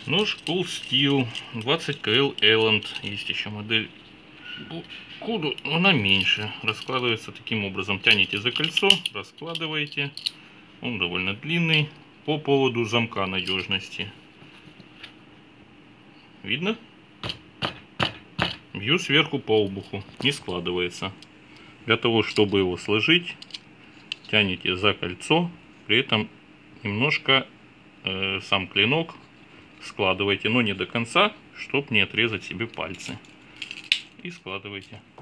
Нож Cool Steel 20 КЛ Элланд. Есть еще модель Куду, но она меньше. Раскладывается таким образом. Тянете за кольцо, раскладываете. Он довольно длинный. По поводу замка надежности. Видно? Бью сверху по обуху. Не складывается. Для того, чтобы его сложить, тянете за кольцо. При этом немножко сам клинок складывайте, но не до конца, чтобы не отрезать себе пальцы. И складывайте.